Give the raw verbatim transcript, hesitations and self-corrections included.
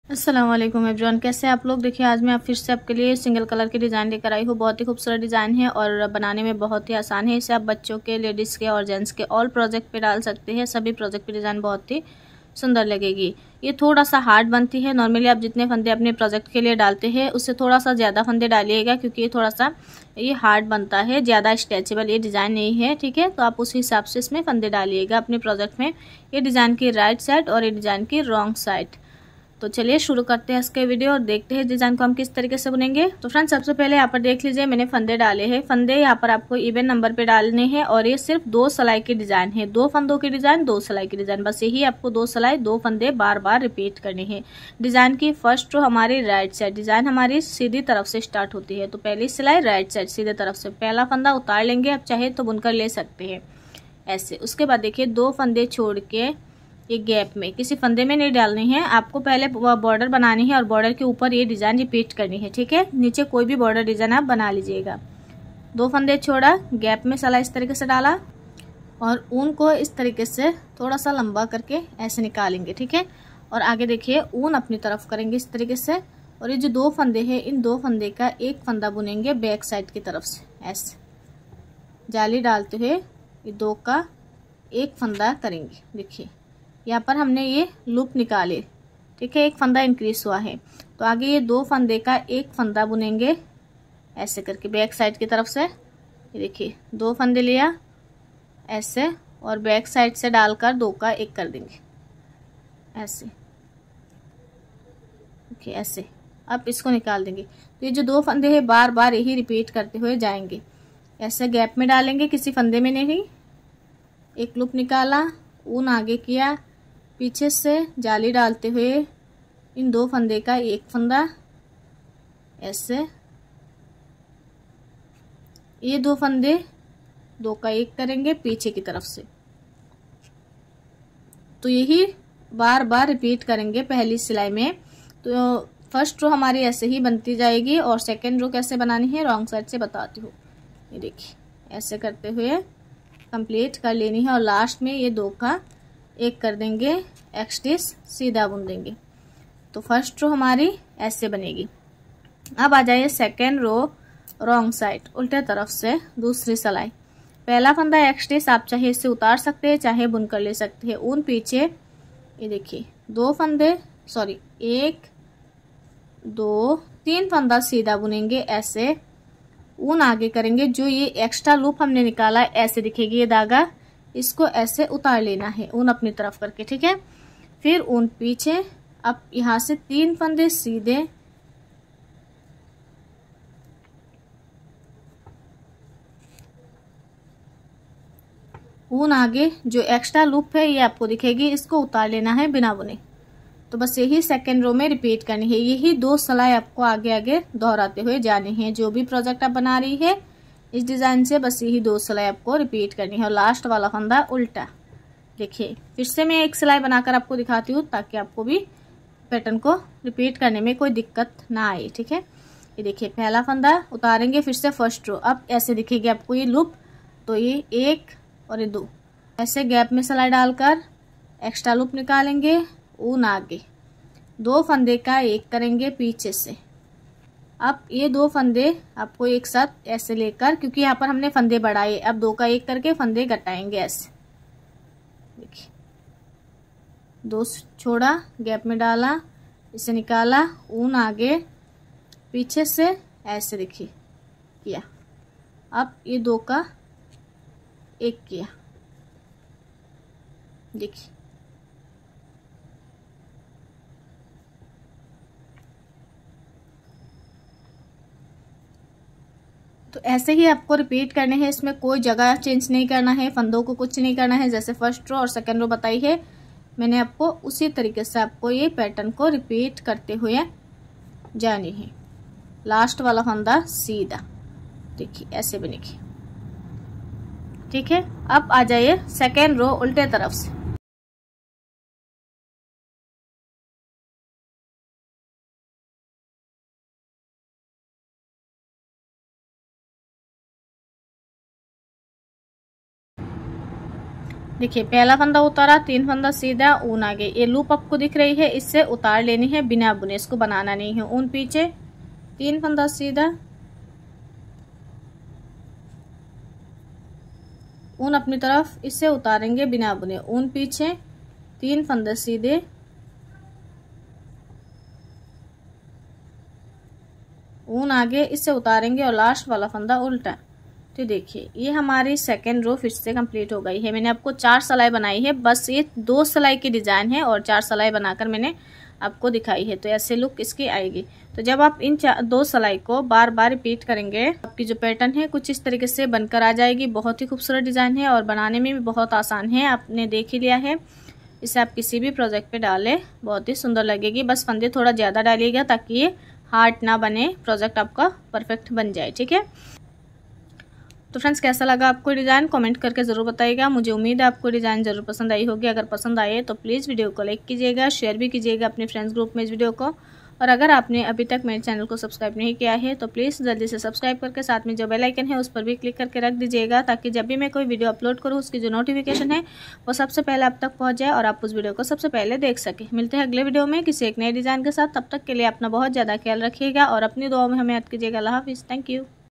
अस्सलाम वालेकुम एवरीवन, कैसे हैं आप लोग। देखिए आज मैं फिर से आपके लिए सिंगल कलर की डिज़ाइन लेकर आई हूँ। बहुत ही खूबसूरत डिज़ाइन है और बनाने में बहुत ही आसान है। इसे आप बच्चों के, लेडीज़ के और जेंट्स के ऑल प्रोजेक्ट पे डाल सकते हैं। सभी प्रोजेक्ट पे डिज़ाइन बहुत ही सुंदर लगेगी। ये थोड़ा सा हार्ड बनती है। नॉर्मली आप जितने फंदे अपने प्रोजेक्ट के लिए डालते हैं उससे थोड़ा सा ज़्यादा फंदे डालिएगा, क्योंकि ये थोड़ा सा ये हार्ड बनता है, ज़्यादा स्ट्रेचेबल ये डिज़ाइन नहीं है। ठीक है, तो आप उस हिसाब से इसमें फंदे डालिएगा अपने प्रोजेक्ट में। ये डिज़ाइन की राइट साइड और ये डिज़ाइन की रॉन्ग साइड। तो चलिए शुरू करते हैं इसके वीडियो और देखते हैं डिज़ाइन को हम किस तरीके से बुनेंगे। तो फ्रेंड्स सबसे पहले यहाँ पर देख लीजिए, मैंने फंदे डाले हैं। फंदे यहाँ पर आपको इवन नंबर पे डालने हैं और ये सिर्फ दो सिलाई की डिज़ाइन है। दो फंदों की डिज़ाइन, दो सिलाई की डिज़ाइन, बस यही आपको दो सिलाई दो फंदे बार बार रिपीट करने हैं। डिज़ाइन की फर्स्ट रो हमारी राइट साइड, डिज़ाइन हमारी सीधी तरफ से स्टार्ट होती है। तो पहली सिलाई राइट साइड सीधे तरफ से पहला फंदा उतार लेंगे। आप चाहे तो बुनकर ले सकते हैं ऐसे। उसके बाद देखिए दो फंदे छोड़ के ये गैप में, किसी फंदे में नहीं डालनी है आपको, पहले बॉर्डर बनानी है और बॉर्डर के ऊपर ये डिज़ाइन रिपीट करनी है। ठीक है, नीचे कोई भी बॉर्डर डिज़ाइन आप बना लीजिएगा। दो फंदे छोड़ा, गैप में सला इस तरीके से डाला और ऊन को इस तरीके से थोड़ा सा लंबा करके ऐसे निकालेंगे। ठीक है, और आगे देखिए ऊन अपनी तरफ करेंगे इस तरीके से। और ये जो दो फंदे हैं, इन दो फंदे का एक फंदा बुनेंगे बैक साइड की तरफ से ऐसे जाली डालते हुए। ये दो का एक फंदा करेंगे। देखिए यहाँ पर हमने ये लूप निकाले। ठीक है, एक फंदा इंक्रीज हुआ है, तो आगे ये दो फंदे का एक फंदा बुनेंगे ऐसे करके बैक साइड की तरफ से। ये देखिए दो फंदे लिया ऐसे और बैक साइड से डालकर दो का एक कर देंगे ऐसे। देखिए ऐसे अब इसको निकाल देंगे। तो ये जो दो फंदे हैं बार बार यही रिपीट करते हुए जाएंगे। ऐसे गैप में डालेंगे, किसी फंदे में नहीं। एक लूप निकाला, ऊन आगे किया, पीछे से जाली डालते हुए इन दो फंदे का एक फंदा ऐसे। ये दो फंदे दो का एक करेंगे पीछे की तरफ से। तो यही बार बार रिपीट करेंगे पहली सिलाई में। तो फर्स्ट रो हमारी ऐसे ही बनती जाएगी और सेकेंड रो कैसे बनानी है रॉन्ग साइड से बताती हूँ। ये देखिए ऐसे करते हुए कंप्लीट कर लेनी है और लास्ट में ये दो का एक कर देंगे, एक्सट्रीस सीधा बुन देंगे। तो फर्स्ट रो हमारी ऐसे बनेगी। अब आ जाइए सेकेंड रो रॉन्ग साइड, उल्टे तरफ से दूसरी सिलाई। पहला फंदा एक्सट्रीस आप चाहे इससे उतार सकते हैं, चाहे बुनकर ले सकते हैं। ऊन पीछे, ये देखिए दो फंदे सॉरी एक दो तीन फंदा सीधा बुनेंगे ऐसे। ऊन आगे करेंगे, जो ये एक्स्ट्रा लूप हमने निकाला ऐसे दिखेगी ये धागा, इसको ऐसे उतार लेना है ऊन अपनी तरफ करके। ठीक है, फिर ऊन पीछे। अब यहाँ से तीन फंदे सीधे, ऊन आगे, जो एक्स्ट्रा लूप है ये आपको दिखेगी, इसको उतार लेना है बिना बुने। तो बस यही सेकेंड रो में रिपीट करनी है। यही दो सिलाई आपको आगे आगे दोहराते हुए जानी है। जो भी प्रोजेक्ट आप बना रही है इस डिज़ाइन से, बस यही दो सिलाई आपको रिपीट करनी है और लास्ट वाला फंदा उल्टा। देखिए फिर से मैं एक सिलाई बनाकर आपको दिखाती हूँ ताकि आपको भी पैटर्न को रिपीट करने में कोई दिक्कत ना आए। ठीक है, ये देखिए पहला फंदा उतारेंगे, फिर से फर्स्ट रो। अब ऐसे दिखेगी आपको ये लूप। तो ये एक और ये दो ऐसे गैप में सिलाई डालकर एक्स्ट्रा लूप निकालेंगे। ऊन आगे, दो फंदे का एक करेंगे पीछे से। अब ये दो फंदे आपको एक साथ ऐसे लेकर, क्योंकि यहाँ पर हमने फंदे बढ़ाए, अब दो का एक करके फंदे घटाएंगे ऐसे। देखिए दो छोड़ा, गैप में डाला, इसे निकाला, ऊन आगे पीछे से ऐसे देखिए किया। अब ये दो का एक किया। देखिए तो ऐसे ही आपको रिपीट करने हैं। इसमें कोई जगह चेंज नहीं करना है, फंदों को कुछ नहीं करना है। जैसे फर्स्ट रो और सेकेंड रो बताई है मैंने आपको, उसी तरीके से आपको ये पैटर्न को रिपीट करते हुए जानी है। लास्ट वाला फंदा सीधा, देखिए ऐसे बनेगी। ठीक है, अब आ जाइए सेकेंड रो उल्टे तरफ से। देखिए पहला फंदा उतारा, तीन फंदा सीधा, ऊन आगे, ये लूप आपको दिख रही है, इससे उतार लेनी है बिना बुने, इसको बनाना नहीं है। ऊन पीछे, तीन फंदा सीधा, ऊन अपनी तरफ, इससे उतारेंगे बिना बुने। ऊन पीछे, तीन फंदे सीधे, ऊन आगे, इससे उतारेंगे और लास्ट वाला फंदा उल्टा। तो देखिए ये हमारी सेकेंड रो फिर से कंप्लीट हो गई है। मैंने आपको चार सिलाई बनाई है, बस ये दो सिलाई की डिजाइन है और चार सिलाई बनाकर मैंने आपको दिखाई है। तो ऐसे लुक इसकी आएगी। तो जब आप इन दो सिलाई को बार बार रिपीट करेंगे, आपकी जो पैटर्न है कुछ इस तरीके से बनकर आ जाएगी। बहुत ही खूबसूरत डिजाइन है और बनाने में भी बहुत आसान है, आपने देख ही लिया है। इसे आप किसी भी प्रोजेक्ट पे डालें, बहुत ही सुंदर लगेगी। बस फंदे थोड़ा ज़्यादा डालिएगा ताकि ये हार्ड ना बने, प्रोजेक्ट आपका परफेक्ट बन जाए। ठीक है, तो फ्रेंड्स कैसा लगा आपको डिज़ाइन कमेंट करके ज़रूर बताइएगा। मुझे उम्मीद है आपको डिज़ाइन ज़रूर पसंद आई होगी। अगर पसंद आए तो प्लीज़ वीडियो को लाइक कीजिएगा, शेयर भी कीजिएगा अपने फ्रेंड्स ग्रुप में इस वीडियो को। और अगर आपने अभी तक मेरे चैनल को सब्सक्राइब नहीं किया है तो प्लीज़ जल्दी से सब्सक्राइब करके साथ में जो बेल आइकन है उस पर भी क्लिक करके रख दीजिएगा, ताकि जब भी मैं कोई वीडियो अपलोड करूँ उसकी जो नोटिफिकेशन है वो सबसे पहले आप तक पहुँच जाए और आप उस वीडियो को सबसे पहले देख सकें। मिलते हैं अगले वीडियो में किसी एक नए डिज़ाइन के साथ। तब तक के लिए अपना बहुत ज़्यादा ख्याल रखिएगा और अपनी दुआओं में हमें याद कीजिएगा। अल्लाह हाफिज़। Thank you.